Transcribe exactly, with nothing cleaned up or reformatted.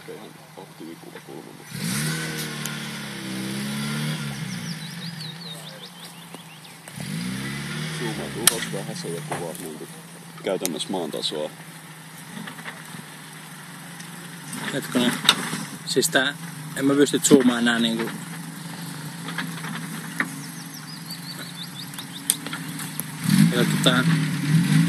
ehkä ihan optimikuvakulma, mutta zoomautuu vasta vähän se ja kuvaa niin käytännössä maan tasoa. Hetkinen. Siis tää, en mä pysty zoomaan enää niinku. Ja tää